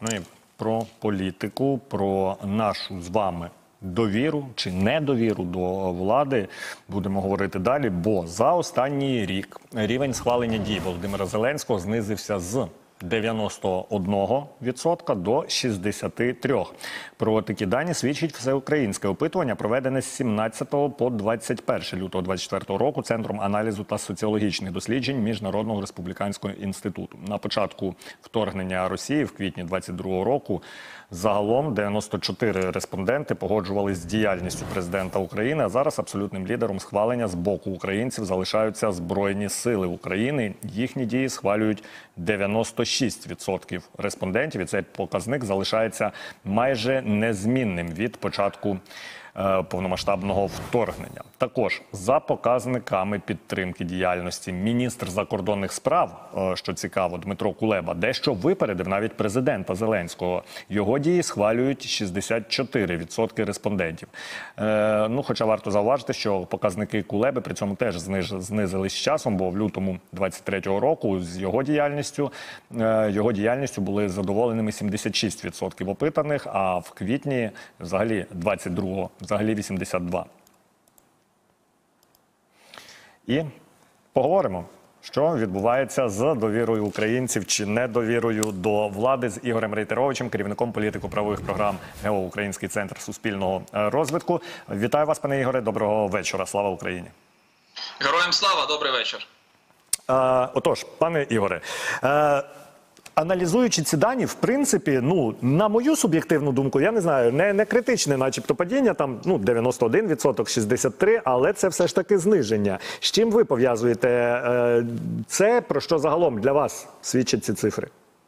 Ну і про політику, про нашу з вами довіру чи недовіру до влади будемо говорити далі, бо за останній рік рівень схвалення дій Володимира Зеленського знизився з 91% до 63%. Про такі дані свідчить всеукраїнське опитування, проведене з 17 по 21 лютого 2024 року Центром аналізу та соціологічних досліджень Міжнародного республіканського інституту. На початку вторгнення Росії в квітні 2022 року загалом 94 респонденти погоджувалися з діяльністю президента України, а зараз абсолютним лідером схвалення з боку українців залишаються Збройні сили України. Їхні дії схвалюють 96% респондентів, і цей показник залишається майже незмінним від початку повномасштабного вторгнення. Також за показниками підтримки діяльності міністр закордонних справ, що цікаво, Дмитро Кулеба, дещо випередив навіть президента Зеленського. Його дії схвалюють 64% респондентів. Ну, хоча варто зауважити, що показники Кулеби при цьому теж знизились з часом, бо в лютому 23-го року з його діяльністю були задоволеними 76% опитаних, а в квітні взагалі 22-го взагалі 82%. І поговоримо, що відбувається з довірою українців чи недовірою до влади з Ігорем Рейтеровичем, керівником політико-правових програм ГЕО «Український центр суспільного розвитку». Вітаю вас, пане Ігоре, доброго вечора. Слава Україні! Героям слава, добрий вечір. Отож, пане Ігоре, аналізуючи ці дані, в принципі, ну, на мою суб'єктивну думку, я не знаю, не критичне начебто падіння, там, 91%, 63%, але це все ж таки зниження. З чим ви пов'язуєте це, про що загалом для вас свідчать ці цифри?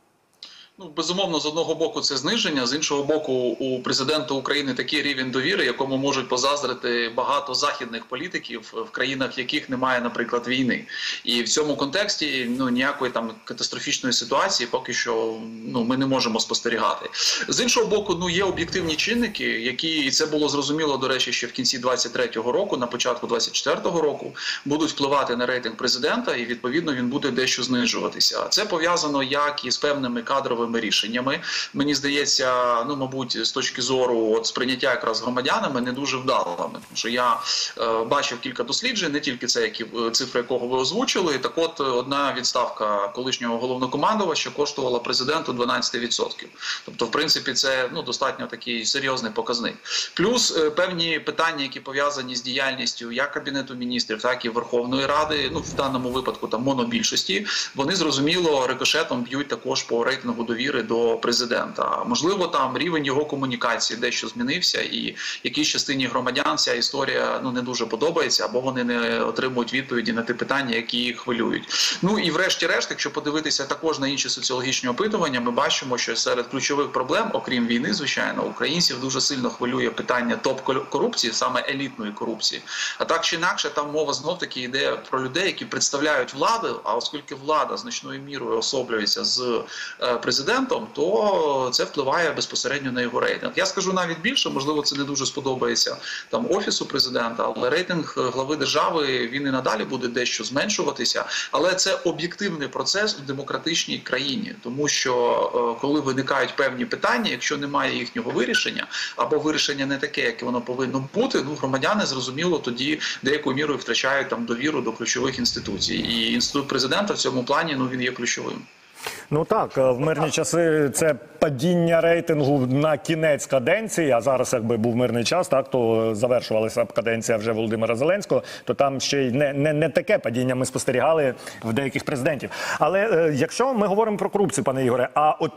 Ну, безумовно, з одного боку це зниження, з іншого боку у президента України такий рівень довіри, якому можуть позаздрити багато західних політиків, в країнах яких немає, наприклад, війни. І в цьому контексті ніякої там катастрофічної ситуації поки що ми не можемо спостерігати. З іншого боку, є об'єктивні чинники, які, і це було зрозуміло, до речі, ще в кінці 23-го року, на початку 24-го року, будуть впливати на рейтинг президента, і відповідно він буде дещо знижуватися. Це пов'язано як із певними кадровими рішеннями. Мені здається, мабуть, з точки зору сприйняття якраз громадянами не дуже вдалими. Тому що я бачив кілька досліджень, не тільки це, цифри якого ви озвучили. Так от, одна відставка колишнього головнокомандувача коштувала президенту 12%. Тобто, в принципі, це достатньо такий серйозний показник. Плюс певні питання, які пов'язані з діяльністю як Кабінету міністрів, так і Верховної Ради, в даному випадку там монобільшості, вони, зрозуміло, рикошетом б'ють також по рейтингу довіри до президента. Можливо, там рівень його комунікації дещо змінився, і якійсь частині громадян ця історія не дуже подобається, або вони не отримують відповіді на ті питання, які їх хвилюють. Ну і врешті-решт, якщо подивитися також на інші соціологічні опитування, ми бачимо, що серед ключових проблем, окрім війни, звичайно, українців дуже сильно хвилює питання топ-корупції, саме елітної корупції. А так чи інакше, там мова знов-таки йде про людей, які представляють владу, а оскільки влада значною мірою особлюється з президентом, то це впливає безпосередньо на його рейтинг. Я скажу навіть більше, можливо, це не дуже сподобається там Офісу президента, але рейтинг глави держави, він і надалі буде дещо зменшуватися, але це об'єктивний процес у демократичній країні, тому що коли виникають певні питання, якщо немає їхнього вирішення, або вирішення не таке, яке воно повинно бути, громадяни, зрозуміло, тоді деякою мірою втрачають там довіру до ключових інституцій. І інститут президента в цьому плані, він є ключовим. Ну так, в мирні часи це падіння рейтингу на кінець каденції, а зараз якби був мирний час, так, то завершувалася каденція вже Володимира Зеленського, то там ще й не таке падіння ми спостерігали в деяких президентів. Але якщо ми говоримо про корупцію, пане Ігоре, а от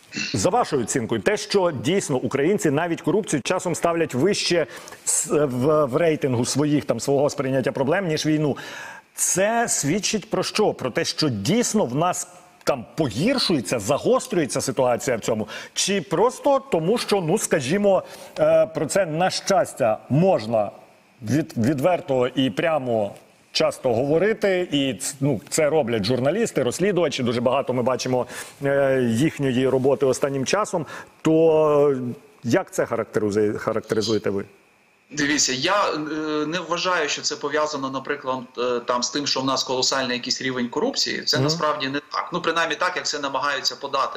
за вашою оцінкою, те, що дійсно українці навіть корупцію часом ставлять вище в рейтингу свого сприйняття проблем, ніж війну, це свідчить про що? Про те, що дійсно в нас там погіршується, загострюється ситуація в цьому? Чи просто тому, що, скажімо, про це, на щастя, можна відверто і прямо часто говорити, і це роблять журналісти, розслідувачі, дуже багато ми бачимо їхньої роботи останнім часом, то як це характеризуєте ви? Дивіться, я не вважаю, що це пов'язано, наприклад, там з тим, що в нас колосальний якийсь рівень корупції. Це насправді не так. Принаймні так, як це намагаються подати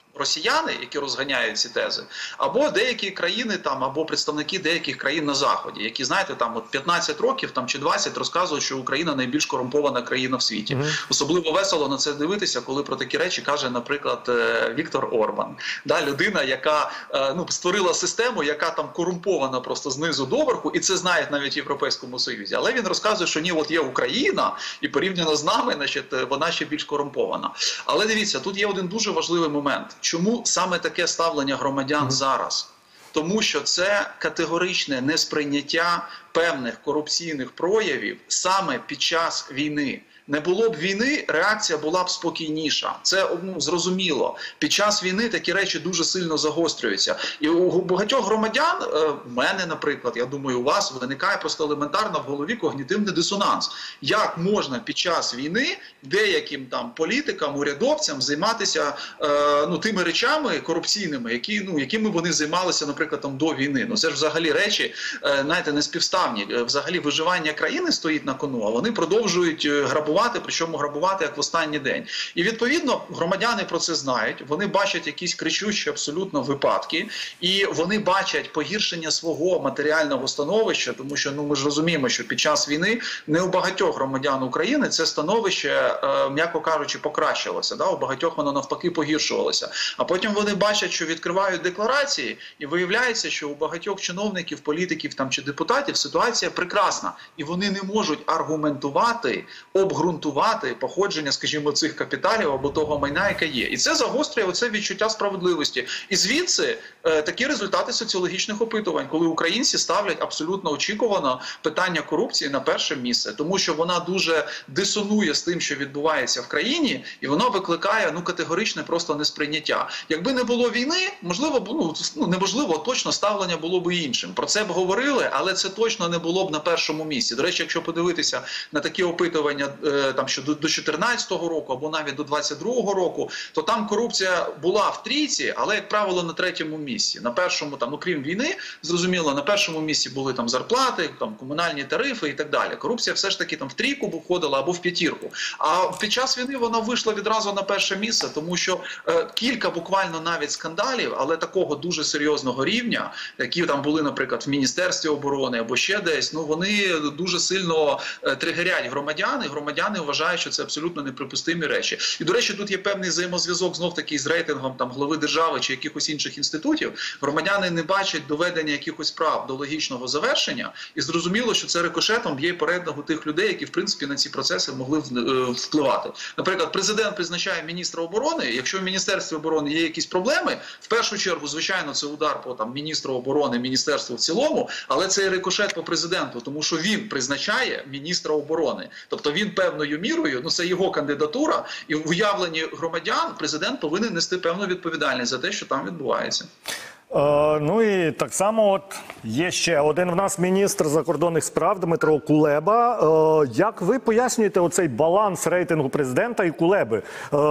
росіяни, які розганяють ці тези, або деякі країни там, або представники деяких країн на Заході, які, знаєте, там от 15 років там, чи 20 розказують, що Україна найбільш корумпована країна в світі. Особливо весело на це дивитися, коли про такі речі каже, наприклад, Віктор Орбан. Да, людина, яка створила систему, яка там корумпована просто знизу до верху, і це знають навіть в Європейському Союзі. Але він розказує, що ні, от є Україна, і порівняно з нами, значить, вона ще більш корумпована. Але дивіться, тут є один дуже важливий момент. Чому саме таке ставлення громадян зараз? Тому що це категоричне несприйняття певних корупційних проявів саме під час війни. Не було б війни, реакція була б спокійніша. Це зрозуміло. Під час війни такі речі дуже сильно загострюються. І у багатьох громадян, в мене, наприклад, я думаю, у вас виникає просто елементарно в голові когнітивний дисонанс. Як можна під час війни деяким там політикам, урядовцям займатися тими речами корупційними, якими вони займалися, наприклад, там до війни? Ну це ж взагалі речі, знаєте, неспівставні. Взагалі виживання країни стоїть на кону, а вони продовжують грабувати, причому грабувати як в останній день. І відповідно громадяни про це знають, вони бачать якісь кричущі абсолютно випадки, і вони бачать погіршення свого матеріального становища, тому що ми ж розуміємо, що під час війни не у багатьох громадян України це становище, м'яко кажучи, покращилося, да? У багатьох воно навпаки погіршувалося. А потім вони бачать, що відкривають декларації, і виявляється, що у багатьох чиновників, політиків там, чи депутатів ситуація прекрасна, і вони не можуть аргументувати, обґрунтувати походження, скажімо, цих капіталів або того майна, яке є. І це загострює оце відчуття справедливості. І звідси такі результати соціологічних опитувань, коли українці ставлять абсолютно очікувано питання корупції на перше місце, тому що вона дуже дисонує з тим, що відбувається в країні, і воно викликає категоричне просто несприйняття. Якби не було війни, можливо, неможливо, точно ставлення було б іншим. Про це б говорили, але це точно не було б на першому місці. До речі, якщо подивитися на такі опитування там, що до 2014 року або навіть до 2022 року, то там корупція була в трійці, але, як правило, на третьому місці. На першому, там, крім війни, зрозуміло, на першому місці були там зарплати, там, комунальні тарифи і так далі. Корупція все ж таки там в трійку входила або в п'ятірку. А під час війни вона вийшла відразу на перше місце, тому що кілька буквально навіть скандалів, але такого дуже серйозного рівня, які там були, наприклад, в Міністерстві оборони або ще десь, вони дуже сильно тригерять громадян, і громадяни вважають, що це абсолютно неприпустимі речі. І, до речі, тут є певний взаємозв'язок знов-таки з рейтингом там глави держави чи якихось інших інститутів. Громадяни не бачать доведення якихось справ до логічного завершення, і зрозуміло, що це рикошетом б'є по рейтингу тих людей, які, в принципі, на ці процеси могли впливати. Наприклад, президент призначає міністра оборони, якщо в Міністерстві оборони є якісь проблеми, в першу чергу, звичайно, це удар по там міністру оборони, міністерству в цілому, але це і рикошет по президенту, тому що він призначає міністра оборони. Тобто він певною мірою, це його кандидатура, і в уявленні громадян президент повинен нести певну відповідальність за те, що там відбувається. І так само є ще один в нас міністр закордонних справ Дмитро Кулеба. Як ви пояснюєте оцей баланс рейтингу президента і Кулеби?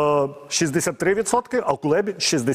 63%, а в Кулебі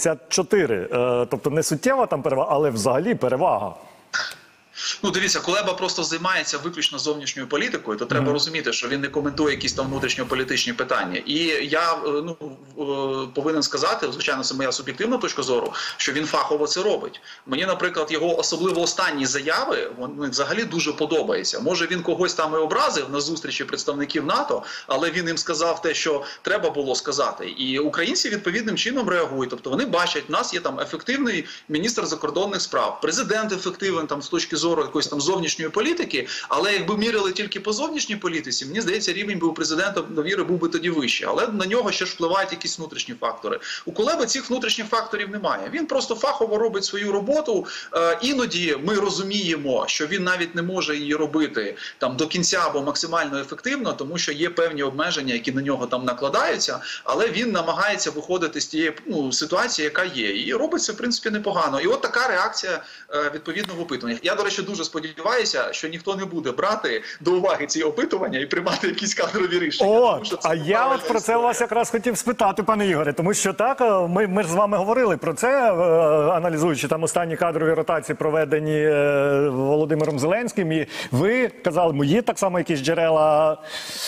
64%. Тобто не суттєва там перевага, але взагалі перевага. Дивіться, Кулеба просто займається виключно зовнішньою політикою, то треба розуміти, що він не коментує якісь там внутрішньополітичні питання. І я повинен сказати, звичайно, це моя суб'єктивна точка зору, що він фахово це робить. Мені, наприклад, його особливо останні заяви, вони взагалі дуже подобаються. Може, він когось там і образив на зустрічі представників НАТО, але він їм сказав те, що треба було сказати. І українці відповідним чином реагують. Тобто вони бачать, в нас є там ефективний міністр закордонних справ, президент ефективний там з точки зору якоїсь там зовнішньої політики, але якби міряли тільки по зовнішній політиці, мені здається, рівень би у президента довіри був би тоді вищий. Але на нього ще ж впливають якісь внутрішні фактори. У Кулеби цих внутрішніх факторів немає. Він просто фахово робить свою роботу. Іноді ми розуміємо, що він навіть не може її робити там до кінця або максимально ефективно, тому що є певні обмеження, які на нього там накладаються, але він намагається виходити з тієї ситуації, яка є. І робить це, в принципі, непогано. І от така реакція відповідно в опитуваннях. Я, до речі, дуже сподіваюся, що ніхто не буде брати до уваги ці опитування і приймати якісь кадрові рішення. А я про це вас якраз хотів спитати, пане Ігоре, тому що так, ми ж з вами говорили про це, аналізуючи там останні кадрові ротації, проведені Володимиром Зеленським, і ви казали, мої так само якісь джерела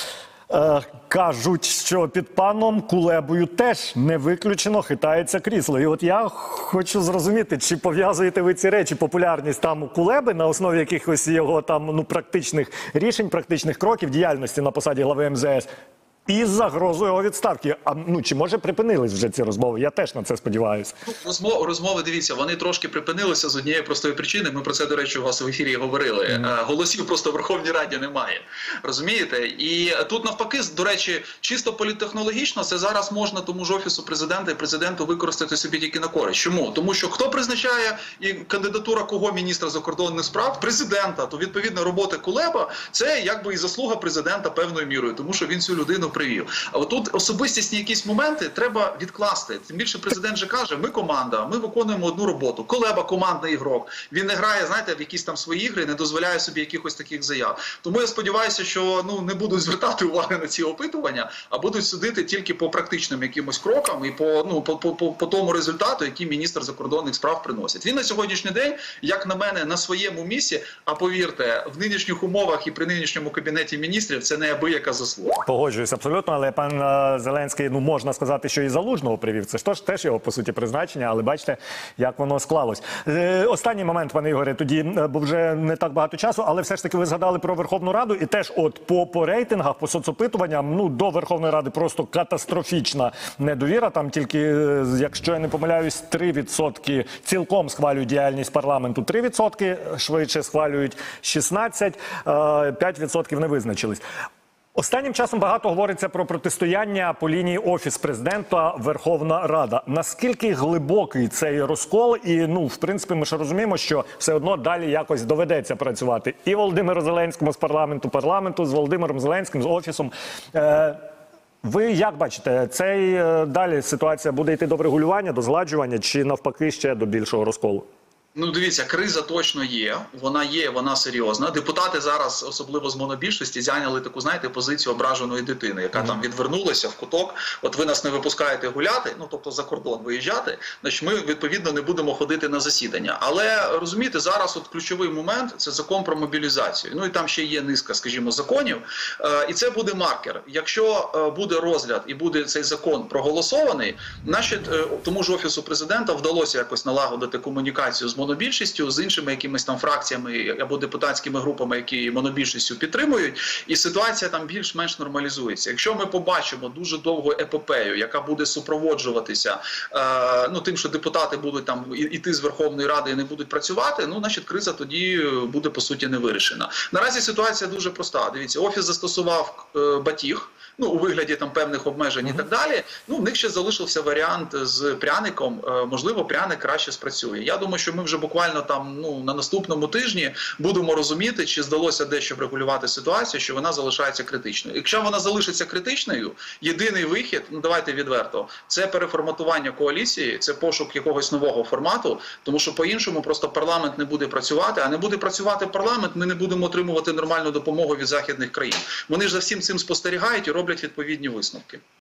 Кажуть, що під паном Кулебою теж не виключено хитається крісло. І от я хочу зрозуміти, чи пов'язуєте ви ці речі, популярність там Кулеби на основі якихось його там практичних рішень, практичних кроків діяльності на посаді глави МЗС із загрозою його відставки. А чи може припинились вже ці розмови? Я теж на це сподіваюся. Розмови, дивіться, вони трошки припинилися з однієї простої причини. Ми про це, до речі, у вас в ефірі говорили. Голосів просто в Верховній Раді немає. Розумієте? І тут навпаки, до речі, чисто політтехнологічно це зараз можна тому ж Офісу Президента і Президенту використати собі тільки на користь. Чому? Тому що хто призначає і кандидатура кого міністра закордонних справ? Президента. То відповідно робота Кулеба це якби і заслуга Президента певною мірою, тому що він цю людину привів. А отут особистісні якісь моменти треба відкласти. Тим більше президент же каже, ми команда, ми виконуємо одну роботу. Кулеба командний ігрок. Він не грає, знаєте, в якісь там свої ігри, не дозволяє собі якихось таких заяв. Тому я сподіваюся, що не будуть звертати уваги на ці опитування, а будуть судити тільки по практичним якимось крокам і по тому результату, який міністр закордонних справ приносить. Він на сьогоднішній день, як на мене, на своєму місці, а повірте, в нинішніх умовах і при нинішньому кабінеті міністрів це неабияка заслуга. Погоджуюся абсолютно, але пан Зеленський, можна сказати, що і Залужного привів. Це ж теж його, по суті, призначення, але бачите, як воно склалось. Останній момент, пане Ігоре, тоді, бо вже не так багато часу, але все ж таки ви згадали про Верховну Раду, і теж по рейтингах, по соцопитуванням, до Верховної Ради просто катастрофічна недовіра. Там тільки, якщо я не помиляюсь, 3% цілком схвалюють діяльність парламенту, 3% швидше схвалюють 16%, 5% не визначились. Останнім часом багато говориться про протистояння по лінії Офіс Президента, Верховна Рада. Наскільки глибокий цей розкол? І, в принципі, ми ж розуміємо, що все одно далі якось доведеться працювати і Володимиру Зеленському з парламенту з Володимиром Зеленським, з Офісом. Ви як бачите, далі ситуація буде йти до врегулювання, до згладжування, чи навпаки ще до більшого розколу? Дивіться, криза точно є, вона серйозна. Депутати зараз, особливо з монобільшості, зайняли таку, знаєте, позицію ображеної дитини, яка там відвернулася в куток. От ви нас не випускаєте гуляти, тобто за кордон виїжджати, значить ми, відповідно, не будемо ходити на засідання. Але, розумієте, зараз ключовий момент – це закон про мобілізацію. І там ще є низка, скажімо, законів. І це буде маркер. Якщо буде розгляд і буде цей закон проголосований, значить, тому ж Офісу Президента вдалося якось налагодити комунікацію з монобільшістю, з іншими якимись там фракціями або депутатськими групами, які монобільшістю підтримують, і ситуація там більш-менш нормалізується. Якщо ми побачимо дуже довгу епопею, яка буде супроводжуватися тим, що депутати будуть там іти з Верховної Ради і не будуть працювати, значить криза тоді буде по суті не вирішена. Наразі ситуація дуже проста. Дивіться, Офіс застосував батіг, у вигляді там певних обмежень і так далі. В них ще залишився варіант з пряником. Можливо, пряник краще спрацює. Я думаю, що ми вже буквально там на наступному тижні будемо розуміти, чи здалося дещо врегулювати ситуацію, що вона залишається критичною. Якщо вона залишиться критичною, єдиний вихід, давайте відверто, це переформатування коаліції, це пошук якогось нового формату, тому що по-іншому просто парламент не буде працювати, а не буде працювати парламент, ми не будемо отримувати нормальну допомогу від західних країн. Вони ж за всім цим спостерігають і роблять відповідні висновки.